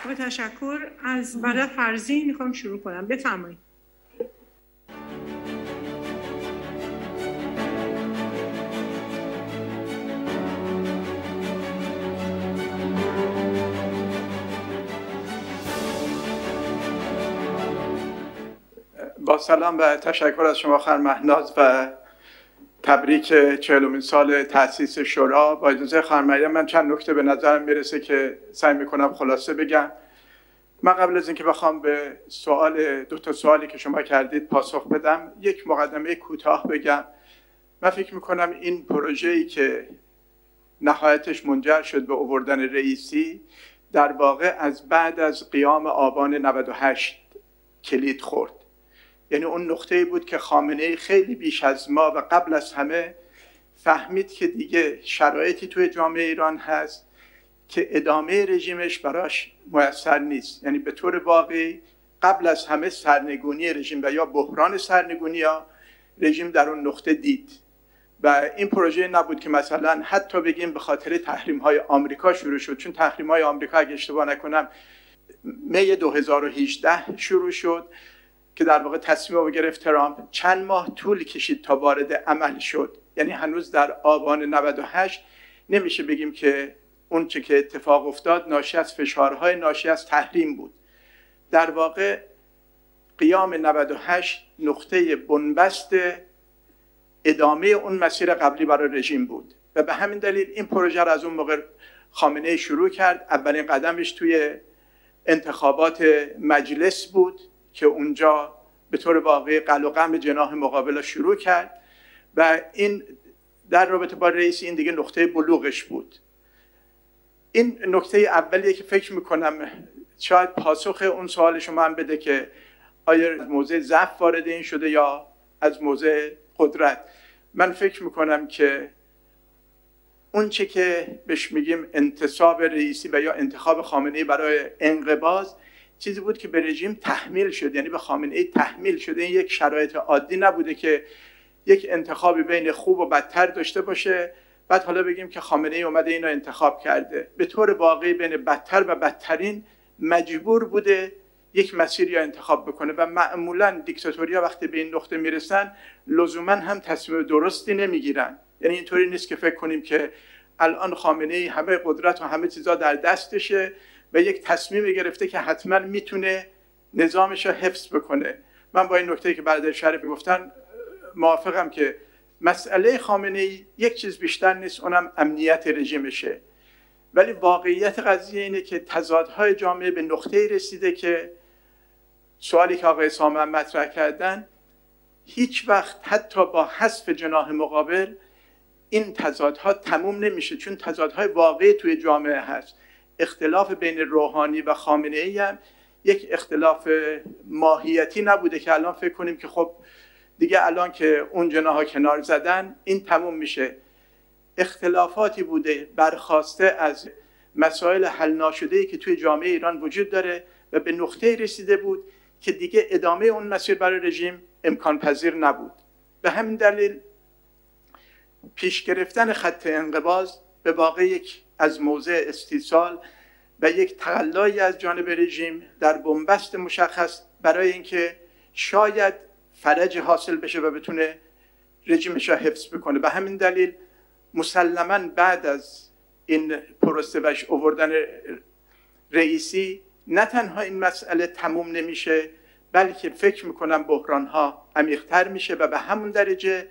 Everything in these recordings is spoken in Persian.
با تشکر. از برای فرضی میخوام شروع کنم. بفرمایید. با سلام و تشکر از شما خانم مهناز و تبریک 40مین سال تأسیس شورا. با اجازه خانم مریم من چند نکته به نظرم میرسه که سعی میکنم خلاصه بگم. من قبل از اینکه بخوام به دو تا سوالی که شما کردید پاسخ بدم، یک مقدمه کوتاه بگم. من فکر میکنم این پروژه‌ای که نهایتش منجر شد به آوردن رئیسی در واقع از بعد از قیام آبان 98 کلید خورد. یعنی اون نقطه‌ای بود که خامنه‌ای خیلی بیش از ما و قبل از همه فهمید که دیگه شرایطی توی جامعه ایران هست که ادامه رژیمش براش میسر نیست. یعنی به طور واقعی قبل از همه سرنگونی رژیم و یا بحران سرنگونی یا رژیم در اون نقطه دید و این پروژه نبود که مثلا حتی بگیم به خاطر تحریم‌های آمریکا شروع شد، چون تحریم‌های آمریکا اگه اشتباه نکنم می 2018 شروع شد که در واقع تصمیم رو گرفت ترامپ. چند ماه طول کشید تا وارد عمل شد. یعنی هنوز در آبان 98 نمیشه بگیم که اون چه که اتفاق افتاد ناشی از فشارهای ناشی از تحریم بود. در واقع قیام 98 نقطه بنبست ادامه اون مسیر قبلی برای رژیم بود و به همین دلیل این پروژه را از اون موقع خامنه‌ای شروع کرد. اولین قدمش توی انتخابات مجلس بود که اونجا به طور واقعی قل و قم جناح مقابل شروع کرد و این در رابطه با رئیسی این دیگه نقطه بلوغش بود. این نکته اولیه که فکر میکنم شاید پاسخ اون سوال شما هم بده که آیا از موضع ضعف وارد این شده یا از موضع قدرت. من فکر میکنم که اون چه که بهش میگیم انتصاب رئیسی و یا انتخاب خامنه‌ای برای انقباض چیزی بود که به رژیم تحمیل شد، یعنی به خامنه‌ای تحمیل شده. این یک شرایط عادی نبوده که یک انتخابی بین خوب و بدتر داشته باشه بعد حالا بگیم که خامنه‌ای اومده اینو انتخاب کرده. به طور واقعی بین بدتر و بدترین مجبور بوده یک مسیری انتخاب بکنه و معمولا دیکتاتوریا وقتی به این نقطه میرسن لزوما هم تصمیم درستی نمیگیرن. یعنی اینطوری نیست که فکر کنیم که الان خامنه‌ای همه قدرت و همه چیزا در دستشه و یک تصمیم گرفته که حتما میتونه نظامش رو حفظ بکنه. من با این نکته که برادر شریف گفتن موافقم که مسئله خامنه‌ای یک چیز بیشتر نیست، اونم امنیت رژیمشه. ولی واقعیت قضیه اینه که تضادهای جامعه به نقطه‌ای رسیده که سوالی که آقای سامان مطرح کردن هیچ وقت حتی با حذف جناح مقابل این تضادها تموم نمیشه، چون تضادهای واقعی توی جامعه هست. اختلاف بین روحانی و خامنه‌ای هم یک اختلاف ماهیتی نبوده که الان فکر کنیم که خب دیگه الان که اون جناح‌ها کنار زدن این تموم میشه. اختلافاتی بوده برخواسته از مسائل حل ناشده‌ای که توی جامعه ایران وجود داره و به نقطه‌ای رسیده بود که دیگه ادامه اون مسیر برای رژیم امکان پذیر نبود. به همین دلیل پیش گرفتن خط انقباض به واقع یک از موضع استیصال و یک تقلایی از جانب رژیم در بنبست مشخص برای اینکه شاید فرج حاصل بشه و بتونه رژیمش را حفظ بکنه. به همین دلیل مسلماً بعد از این پروسه و آوردن رئیسی نه تنها این مسئله تموم نمیشه بلکه فکر میکنم بحرانها عمیق‌تر میشه و به همون درجه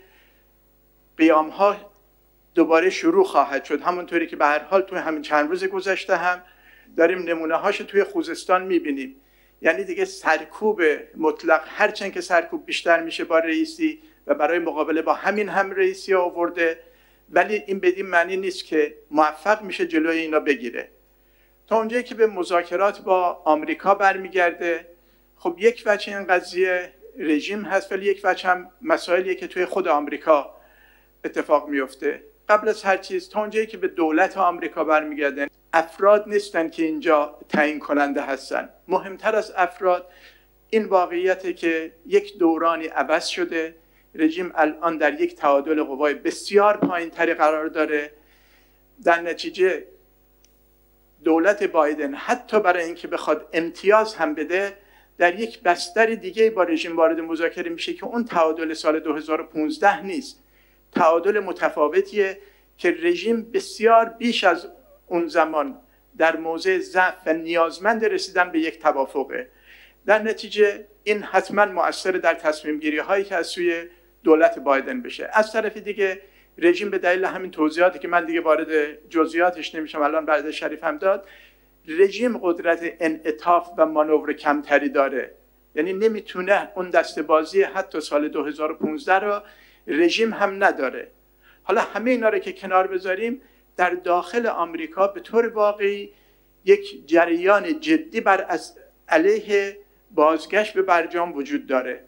قیامها دوباره شروع خواهد شد. همونطوری که به هر حال توی همین چند روز گذشته هم داریم نمونه هاش توی خوزستان میبینیم. یعنی دیگه سرکوب مطلق، هرچند که سرکوب بیشتر میشه با رئیسی و برای مقابله با همین هم رئیسی آورده، ولی این بدین معنی نیست که موفق میشه جلوی اینا بگیره. تا اونجایی که به مذاکرات با آمریکا برمیگرده، خب یک وجه این قضیه رژیم هست ولی یک وجه هم مسائلیه که توی خود آمریکا اتفاق میفته. قبل از هر چیز تا اونجایی که به دولت آمریکا برمیگردن، افراد نیستن که اینجا تعیین کننده هستن. مهمتر از افراد این واقعیته که یک دورانی عوض شده، رژیم الان در یک تعادل قوای بسیار پایین‌تری قرار داره. در نتیجه دولت بایدن حتی برای اینکه بخواد امتیاز هم بده در یک بستر دیگه با رژیم وارد مذاکره میشه که اون تعادل سال 2015 نیست، تعادل متفاوتیه که رژیم بسیار بیش از اون زمان در موضع ضعف و نیازمند رسیدن به یک توافقه. در نتیجه این حتما مؤثر در تصمیم گیری هایی که از سوی دولت بایدن بشه. از طرف دیگه رژیم به دلیل همین توضیحاتی که من دیگه وارد جزئیاتش نمیشم الان برای شریف هم داد، رژیم قدرت انعطاف و مانور کمتری داره، یعنی نمیتونه اون دسته‌بازی حتی سال 2015 رو رژیم هم نداره. حالا همه اینا رو که کنار بذاریم، در داخل آمریکا به طور واقعی یک جریان جدی بر علیه بازگشت به برجام وجود داره.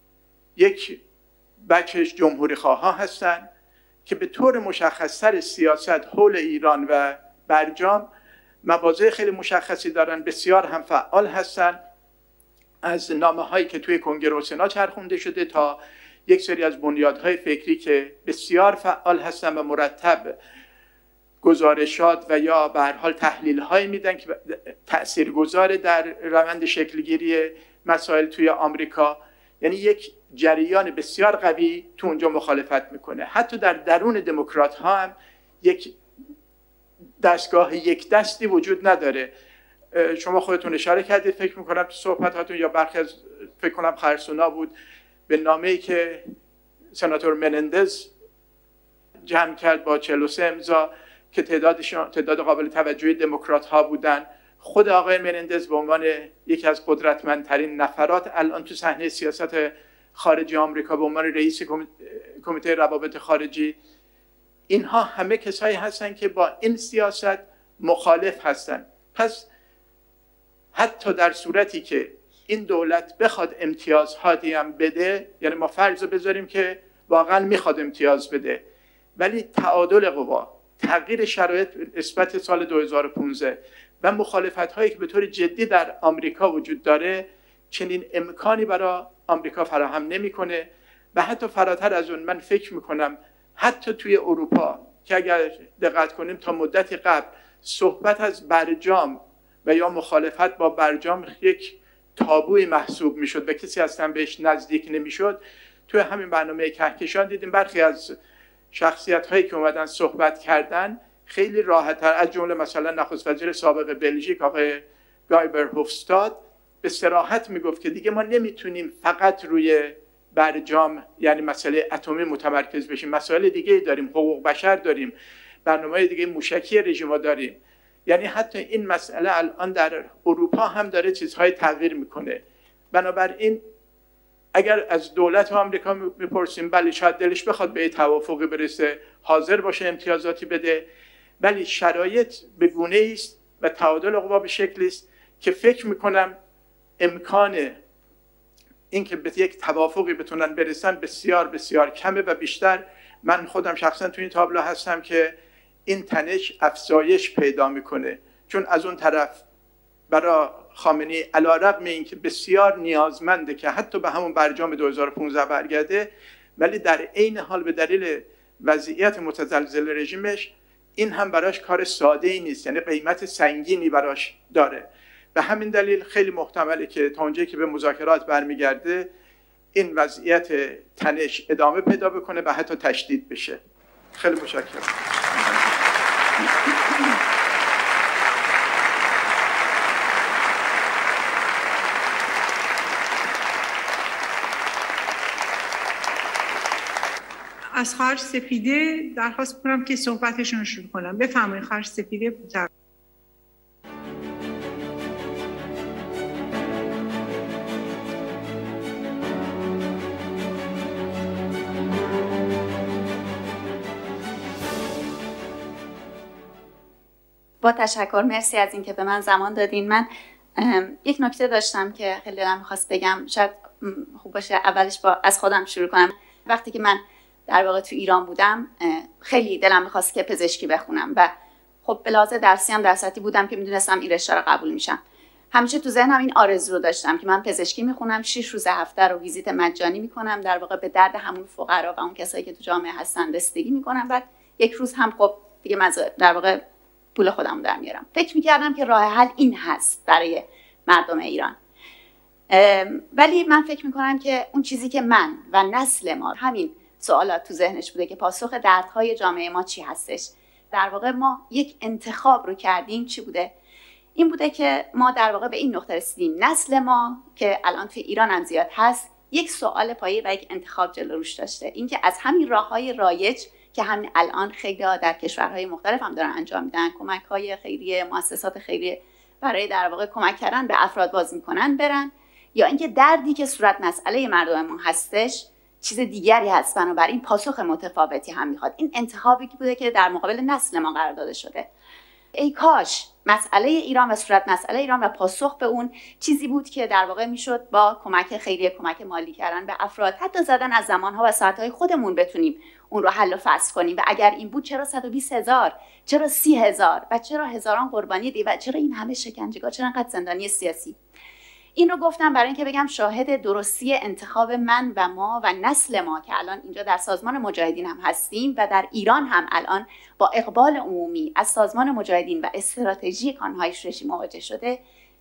یک بخش جمهوری خواها هستن که به طور مشخص‌تر سیاست حول ایران و برجام مواضع خیلی مشخصی دارن، بسیار هم فعال هستن، از نامه‌هایی که توی کنگره و سنا چرخونده شده تا یک سری از بنیادهای فکری که بسیار فعال هستن و مرتب گزارشات و یا به هر حال تحلیل‌هایی میدن که تاثیرگذار در روند شکلگیری مسائل توی آمریکا. یعنی یک جریان بسیار قوی تو اونجا مخالفت میکنه. حتی در درون دموکرات ها هم یک دستگاه یک دستی وجود نداره. شما خودتون اشاره کردید، فکر میکنم تو صحبتاتون یا برخی از فکر کنم خرسونا بود، به نامه‌ای که سناتور منندز جمع کرد با 43 امضا که تعداد قابل توجهی دموکرات ها بودن. خود آقای منندز به عنوان یکی از قدرتمندترین نفرات الان تو صحنه سیاست خارجی آمریکا به عنوان رئیس کمیته روابط خارجی، اینها همه کسایی هستن که با این سیاست مخالف هستن. پس حتی در صورتی که این دولت بخواد امتیازهایی هم بده، یعنی ما فرض بذاریم که واقعا میخواد امتیاز بده، ولی تعادل قوا، تغییر شرایط نسبت سال 2015 و مخالفت‌هایی که به طور جدی در آمریکا وجود داره، چنین امکانی برای آمریکا فراهم نمی‌کنه. و حتی فراتر از اون، من فکر می‌کنم حتی توی اروپا که اگر دقت کنیم تا مدتی قبل صحبت از برجام و یا مخالفت با برجام یک تابوی محسوب می‌شد و کسی اصلا بهش نزدیک نمی‌شد، توی همین برنامه کهکشان دیدیم برخی از شخصیت‌هایی که اومدن صحبت کردن خیلی راحت‌تر، از جمله مثلا نخست وزیر سابق بلژیک آقای گای برهوفستاد به صراحت میگفت که دیگه ما نمیتونیم فقط روی برجام یعنی مسئله اتمی متمرکز بشیم، مسائل دیگه داریم، حقوق بشر داریم، برنامه‌های دیگه موشکی رژیم‌ها داریم. یعنی حتی این مسئله الان در اروپا هم داره چیزهای تغییر میکنه. بنابراین اگر از دولت آمریکا میپرسیم، بله شاید دلش بخواد به توافقی برسه، حاضر باشه امتیازاتی بده، ولی شرایط به گونه‌ای است و تعادل قوا به شکلی است که فکر میکنم امکان اینکه به یک توافقی بتونن برسن بسیار بسیار کمه و بیشتر من خودم شخصا تو این تابلو هستم که این تنش افزایش پیدا میکنه. چون از اون طرف برای خامنه‌ای علی‌رغم اینکه بسیار نیازمنده که حتی به همون برجام 2015 برگرده، ولی در عین حال به دلیل وضعیت متزلزل رژیمش این هم براش کار ساده‌ای نیست، یعنی قیمت سنگینی براش داره. به همین دلیل خیلی محتمله که تا اونجایی که به مذاکرات برمیگرده این وضعیت تنش ادامه پیدا بکنه و حتی تشدید بشه. خیلی متشکرم. از خارج سپیده درخواست می‌کنم که صحبتشون رو شروع کنم. بفرمایید خارج سپیده. با تشکر، مرسی از اینکه به من زمان دادین. من یک نکته داشتم که خیلی دلم می‌خواست بگم، شاید خوب باشه اولش از خودم شروع کنم. وقتی که من در واقع تو ایران بودم خیلی دلم می‌خواست که پزشکی بخونم و خب به لحاظ درسی هم در سطحی بودم که میدونستم این رشته رو قبول میشم. همیشه تو ذهنم این آرزو رو داشتم که من پزشکی میخونم، 6 روز هفته رو ویزیت مجانی میکنم، در واقع به درد همون فقرا و اون کسایی که تو جامعه هستن رسیدگی میکنم، بعد یک روز هم خب دیگه در واقع پول خودم در میارم. فکر میکردم که راه حل این هست برای مردم ایران. ولی من فکر میکنم که اون چیزی که من و نسل ما همین سوالات تو ذهنش بوده که پاسخ دردهای جامعه ما چی هستش. در واقع ما یک انتخاب رو کردیم. چی بوده؟ این بوده که ما در واقع به این نقطه رسیدیم، نسل ما که الان تو ایران هم زیاد هست، یک سوال پایه و یک انتخاب جلو روش داشته. این که از همین راههای رایج که همین الان خیلی ها در کشورهای مختلف هم دارن انجام میدن، کمک‌های خیریه، مؤسسات خیریه برای در واقع کمک کردن به افراد باز میکنن برن، یا اینکه دردی که صورت مسئله مردم ما هستش چیز دیگری هست، بنابراین پاسخ متفاوتی هم میخواد. این انتخابی بوده که در مقابل نسل ما قرار داده شده. ای کاش مسئله ایران و صورت مسئله ایران و پاسخ به اون چیزی بود که در واقع میشد با کمک خیریه، کمک مالی کردن به افراد، حتی زدن از زمانها و ساعتهای خودمون بتونیم اون رو حل و فصل کنیم. و اگر این بود چرا 120,000، چرا 30,000 و چرا هزاران قربانی دیگه و چرا این همه شکنجه‌ها، چرا انقدر زندانی سیاسی؟ این رو گفتم برای اینکه بگم شاهد درستی انتخاب من و ما و نسل ما که الان اینجا در سازمان مجاهدین هم هستیم و در ایران هم الان با اقبال عمومی از سازمان مجاهدین و استراتژی کانهای شورشی مواجه شده،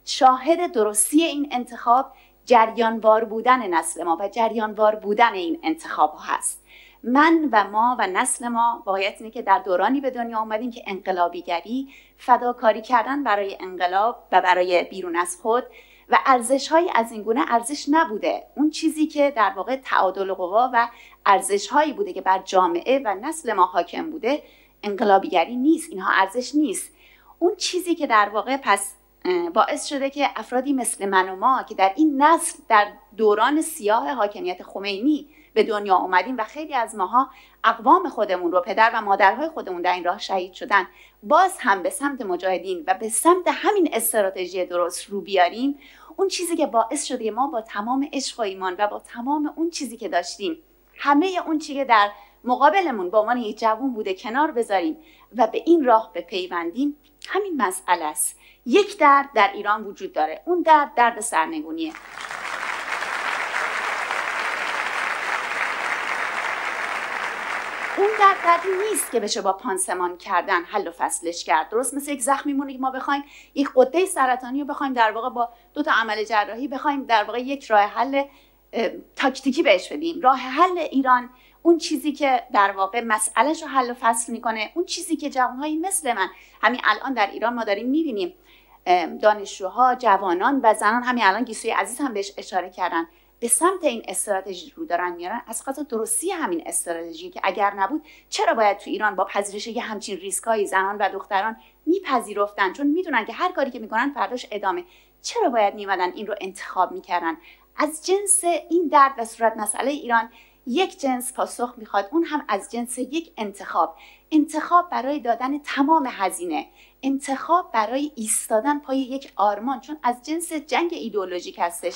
شاهد درستی این انتخاب جریانوار بودن نسل ما و جریانوار بودن این انتخاب ها هست. من و ما و نسل ما واقعیت اینه که در دورانی به دنیا آمدیم که انقلابیگری، فداکاری کردن برای انقلاب و برای بیرون از خود و ارزش‌هایی از این گونه ارزش نبوده. اون چیزی که در واقع تعادل قوا و ارزش‌هایی بوده که بر جامعه و نسل ما حاکم بوده، انقلابیگری نیست، اینها ارزش نیست. اون چیزی که در واقع پس باعث شده که افرادی مثل من و ما که در این نسل در دوران سیاه حاکمیت خمینی به دنیا اومدیم و خیلی از ماها اقوام خودمون رو، پدر و مادرهای خودمون در این راه شهید شدن، باز هم به سمت مجاهدین و به سمت همین استراتژی درست رو بیاریم. اون چیزی که باعث شده ما با تمام عشق و ایمان و با تمام اون چیزی که داشتیم، همه اون چیزی که در مقابلمون به عنوان یک جوان بوده کنار بذاریم و به این راه بپیوندیم، همین مسئله است. یک درد در ایران وجود داره، اون درد سرنگونیه. اون دردی نیست که بشه با پانسمان کردن حل و فصلش کرد. درست مثل یک زخم میمونه که ما بخوایم یک غده سرطانی رو بخوایم در واقع با 2 تا عمل جراحی بخوایم در واقع یک راه حل تاکتیکی بهش بدیم. راه حل ایران اون چیزی که در واقع مسئله‌شو حل و فصل میکنه، اون چیزی که جوانهایی مثل من همین الان در ایران ما داریم میبینیم، دانشجوها، جوانان و زنان، همین الان گیسوی عزیز هم بهش اشاره کردن، به سمت این استراتژی رو دارن میارن. از قضا درستی همین استراتژی که اگر نبود چرا باید تو ایران با پذیرش یه همچین ریسکایی زنان و دختران میپذیرفتن، چون میدونن که هر کاری که میکنن فرداش ادامه. چرا باید میمدن این رو انتخاب میکردن؟ از جنس این درد و صورت مسئله ایران یک جنس پاسخ میخواد، اون هم از جنس یک انتخاب برای دادن تمام هزینه، انتخاب برای ایستادن پای یک آرمان، چون از جنس جنگ ایدئولوژیک هستش.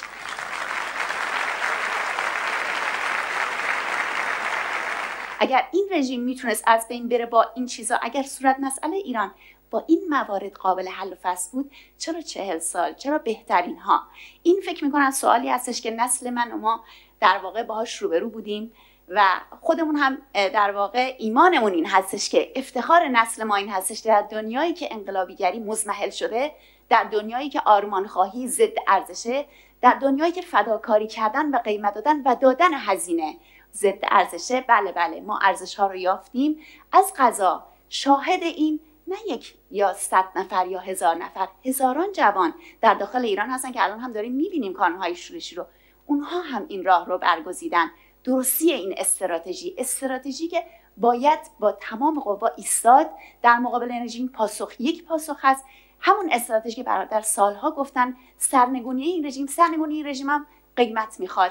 اگر این رژیم میتونست از بین بره با این چیزا، اگر صورت مسئله ایران با این موارد قابل حل و فصل بود، چرا 40 سال؟ چرا بهترین ها؟ این فکر میکنم سوالی هستش که نسل من و ما در واقع باهاش روبرو بودیم و خودمون هم در واقع ایمانمون این هستش که افتخار نسل ما این هستش در دنیایی که انقلابیگری مضمحل شده، در دنیایی که آرمان خواهی ضد ارزشه، در دنیایی که فداکاری کردن و قیمت دادن و دادن هزینه ضد ارزشه، بله ما ارزش ها رو یافتیم. از قضا شاهد این نه یک یا 100 نفر یا 1000 نفر، هزاران جوان در داخل ایران هستن که الان هم داریم میبینیم کانهای شورشی رو. اونها هم این راه رو برگزیدن. درستی این استراتژی که باید با تمام قوا ایستاد در مقابل رژیم. یک پاسخ هست، همون استراتژی که برادر سالها گفتن سرنگونی این رژیم هم قیمت میخواد.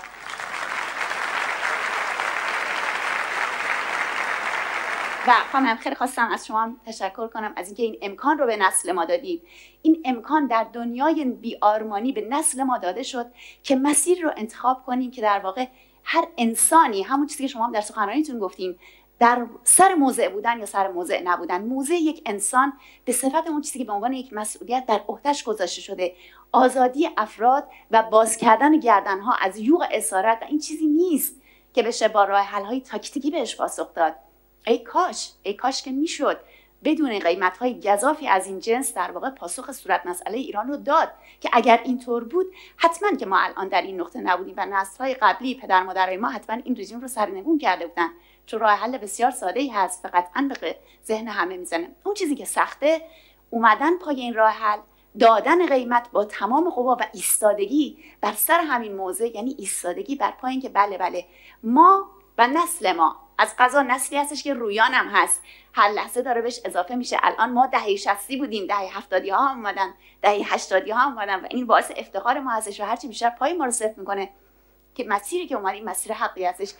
و خانم خیلی خواستم از شما هم تشکر کنم از اینکه این امکان رو به نسل ما دادید. این امکان در دنیای بی‌آرمانی به نسل ما داده شد که مسیر رو انتخاب کنیم که در واقع هر انسانی، همون چیزی که شما هم در سخنرانیتون گفتیم، در سر موضع بودن یا سر موضع نبودن، موضع یک انسان به صفت اون چیزی که به عنوان یک مسئولیت در عهده‌اش گذاشته شده، آزادی افراد و باز کردن گردنها از یوغ اسارت، و این چیزی نیست که بشه با راه حل‌های تاکتیکی بهش پاسخ داد. ای کاش که میشد بدون قیمت‌های گزافی از این جنس در واقع پاسخ صورت مسئله ایران رو داد که اگر اینطور بود حتما که ما الان در این نقطه نبودیم و نسل‌های قبلی پدر مادرای ما حتما این رژیم رو سرنگون کرده بودن، چون راه حل بسیار ساده‌ای هست و قطعاً به ذهن همه میزنه. اون چیزی که سخته اومدن پای این راه حل، دادن قیمت با تمام قوا و ایستادگی بر سر همین موضع، یعنی ایستادگی بر پای اینکه بله ما و نسل ما از قضا نسلی هستش که رویان هم هست، هر لحظه داره بهش اضافه میشه. الان ما دهه 60 بودیم، دهه 70 ها هم اومدن، دهه 80 ها هم اومدن و این باعث افتخار ما هستش و هرچی بیشتر پای ما رو صفر میکنه که مسیری که اومدیم مسیر حقی هستش.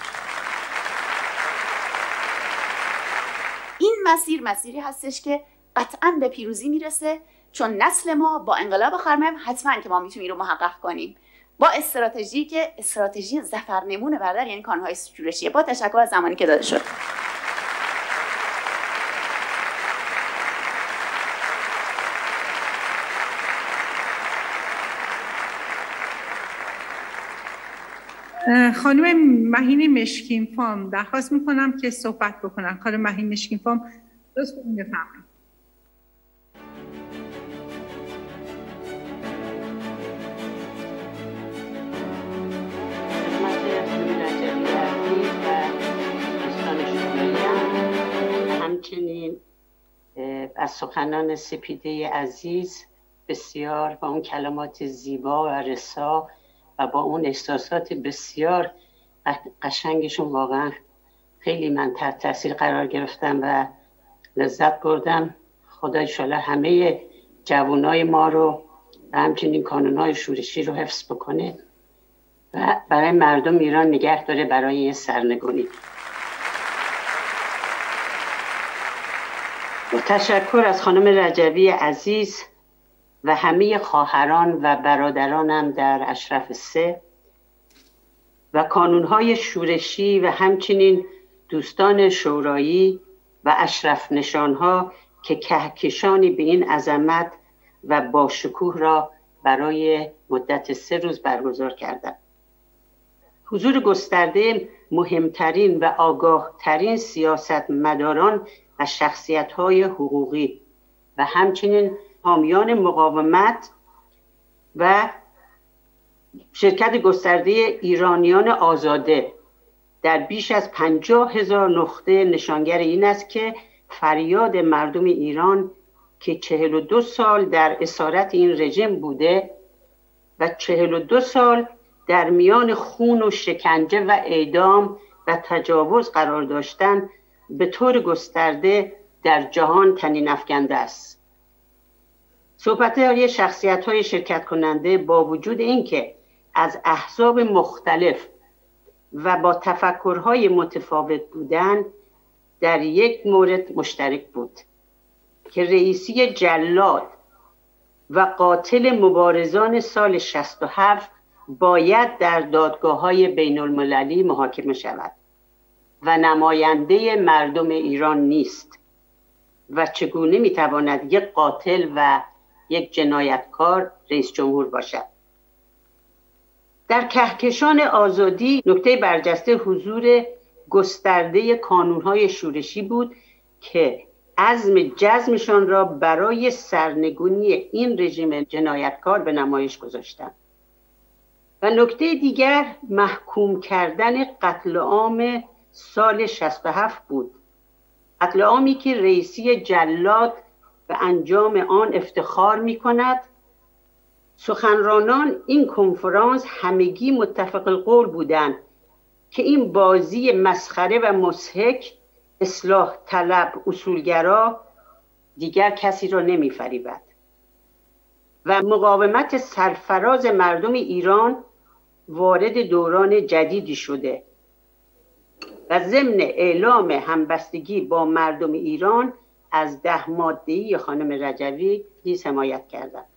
این مسیری هستش که قطعاً به پیروزی میرسه، چون نسل ما با انقلاب خرمم حتما که ما میتونیم رو محقق کنیم با استراتژی که استراتژی ظفرنمون برادر، یعنی کانون‌های شورشیه. با تشکر از زمانی که داده شد. خانم مهین مشکین فام درخواست میکنم که صحبت بکنن. خانم مهین مشکین فام لطفاً بفرمایید. همچنین از سخنان سپیده عزیز بسیار با اون کلمات زیبا و رسا و با اون احساسات بسیار قشنگشون واقعا خیلی من تحت تاثیر قرار گرفتم و لذت بردم. خدا انشالله همه جوانای ما رو و همچنین کانونهای شورشی رو حفظ بکنه و برای مردم ایران نگه داره برای این سرنگونی. با تشکر از خانم رجوی عزیز و همه خواهران و برادرانم در اشرف 3 و کانونهای شورشی و همچنین دوستان شورایی و اشرف نشانها که کهکشانی به این عظمت و با شکوه را برای مدت 3 روز برگزار کردند. حضور گسترده مهمترین و آگاهترین سیاستمداران و شخصیت‌های حقوقی و همچنین حامیان مقاومت و شرکت گسترده ایرانیان آزاده در بیش از 50,000 نقطه نشانگر این است که فریاد مردم ایران که 42 سال در اسارت این رژیم بوده و 42 سال در میان خون و شکنجه و اعدام و تجاوز قرار داشتن به طور گسترده در جهان طنین افکنده است. صحبت‌های شخصیت‌های شرکت کننده با وجود اینکه از احزاب مختلف و با تفکرهای متفاوت بودن در یک مورد مشترک بود که رئیسی جلاد و قاتل مبارزان سال 67 باید در دادگاه‌های بین‌المللی محاکمه شود و نماینده مردم ایران نیست و چگونه میتواند یک قاتل و یک جنایتکار رئیس جمهور باشد. در کهکشان آزادی نکته برجسته حضور گسترده کانونهای شورشی بود که عزم جزمشان را برای سرنگونی این رژیم جنایتکار به نمایش گذاشتند. و نکته دیگر محکوم کردن قتل عام سال 67 بود. قتل عامی که رئیسی جلاد به انجام آن افتخار می کند. سخنرانان این کنفرانس همگی متفق القول بودند که این بازی مسخره و مضحک اصلاح طلب اصولگرا دیگر کسی را نمی فریبد و مقاومت سرفراز مردم ایران وارد دوران جدیدی شده و ضمن اعلام همبستگی با مردم ایران از 10 ماده‌ای خانم رجوی نیز حمایت کردند.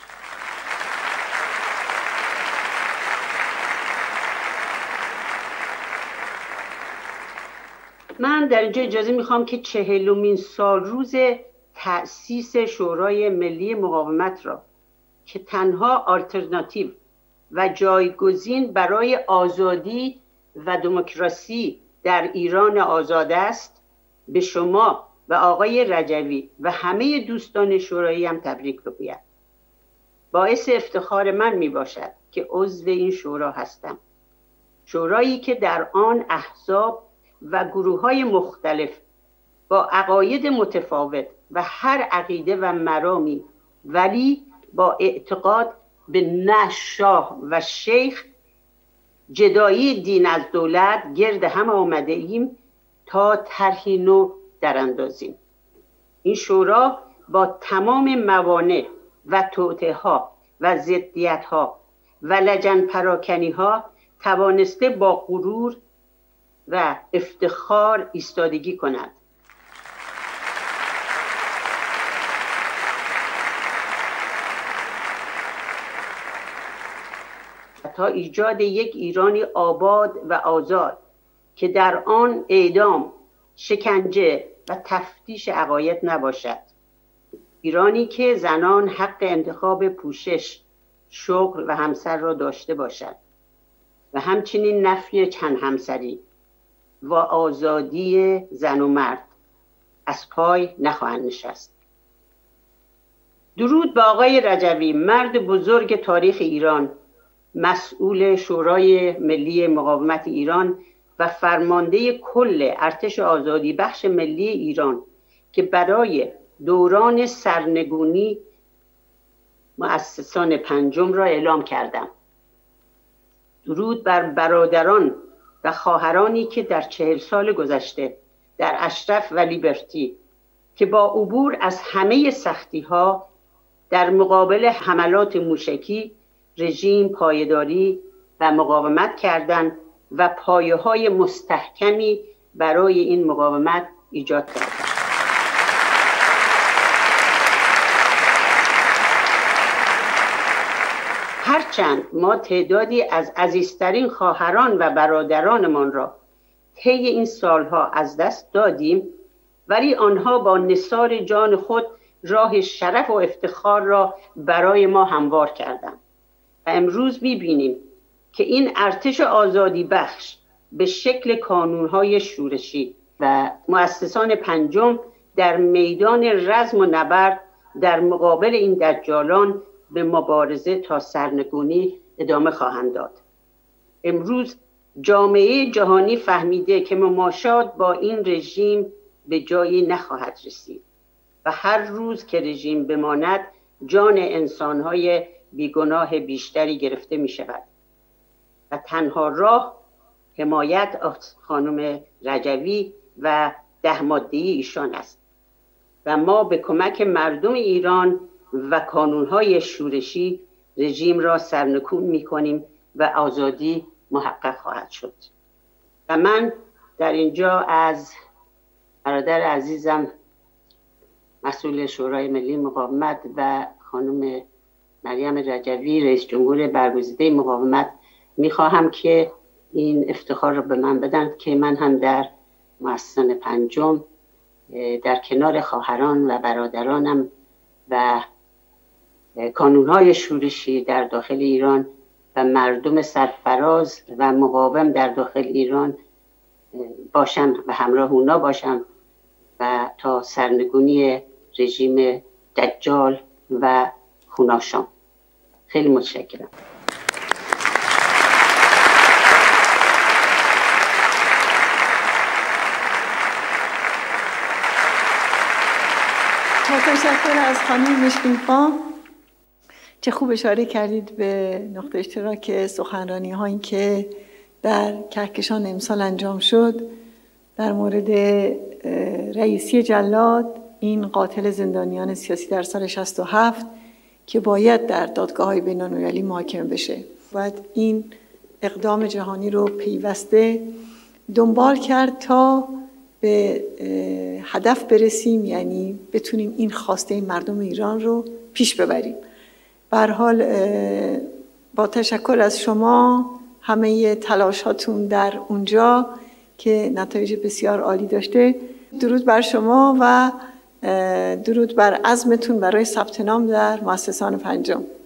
من در اینجا اجازه میخوام که 40مین سالروز تأسیس شورای ملی مقاومت را که تنها آلترناتیو و جایگزین برای آزادی و دموکراسی در ایران آزاد است به شما و آقای رجوی و همه دوستان شورایی هم تبریک بگویم. باعث افتخار من می باشد که عضو این شورا هستم. شورایی که در آن احزاب و گروه‌های مختلف با عقاید متفاوت و هر عقیده و مرامی ولی با اعتقاد به نه شاه و شیخ، جدایی دین از دولت گرد هم آمده ایم تا طرحی نو دراندازیم. این شورا با تمام موانع و توطئه‌ها و ضدیت‌ها و لجن پراکنی‌ها توانسته با غرور و افتخار ایستادگی کند. تا ایجاد یک ایرانی آباد و آزاد که در آن اعدام، شکنجه و تفتیش عقاید نباشد. ایرانی که زنان حق انتخاب پوشش، شغل و همسر را داشته باشد و همچنین نفی چند همسری و آزادی زن و مرد از پای نخواهند نشست. درود به آقای رجوی، مرد بزرگ تاریخ ایران، مسئول شورای ملی مقاومت ایران و فرمانده کل ارتش آزادی بخش ملی ایران که برای دوران سرنگونی مؤسسان پنجم را اعلام کردم. درود بر برادران و خواهرانی که در 40 سال گذشته در اشرف و لیبرتی که با عبور از همه سختی‌ها در مقابل حملات موشکی رژیم پایداری و مقاومت کردند و پایه‌های مستحکمی برای این مقاومت ایجاد کردند. هرچند ما تعدادی از عزیزترین خواهران و برادرانمان را طی این سالها از دست دادیم، ولی آنها با نثار جان خود راه شرف و افتخار را برای ما هموار کردند. و امروز می‌بینیم که این ارتش آزادی بخش به شکل کانون‌های شورشی و مؤسسان پنجم در میدان رزم و نبرد در مقابل این دجالان به مبارزه تا سرنگونی ادامه خواهند داد. امروز جامعه جهانی فهمیده که مماشات با این رژیم به جایی نخواهد رسید و هر روز که رژیم بماند جان انسان‌های بیگناه بیشتری گرفته می شود و تنها راه حمایت از خانم رجوی و 10 ماده‌ای ایشان است و ما به کمک مردم ایران و کانونهای شورشی رژیم را سرنگون می کنیم و آزادی محقق خواهد شد. و من در اینجا از برادر عزیزم مسئول شورای ملی مقاومت و خانم مریم رجوی رئیس جمهور برگزیده مقاومت میخواهم که این افتخار را به من بدن که من هم در مؤسسان پنجم در کنار خواهران و برادرانم و کانونهای شورشی در داخل ایران و مردم سرفراز و مقاوم در داخل ایران باشم و همراه اونا باشم و تا سرنگونی رژیم دجال و خوناشام. خیلی متشکرم. تشکر از خانم مشکین‌خان. چه خوب اشاره کردید به نقطه اشتراک سخنرانی هایی که در کهکشان امسال انجام شد در مورد رئیسی جلاد، این قاتل زندانیان سیاسی در سال 67 که باید در دادگاه‌های بین‌المللی محاکمه بشه. باید این اقدام جهانی رو پیوسته دنبال کرد تا به هدف برسیم، یعنی بتونیم این خواسته مردم ایران رو پیش ببریم. به هر حال با تشکر از شما، همه تلاشاتون در اونجا که نتایج بسیار عالی داشته، درود بر شما و درود بر عزمتون برای ثبت نام در مؤسسان پنجم.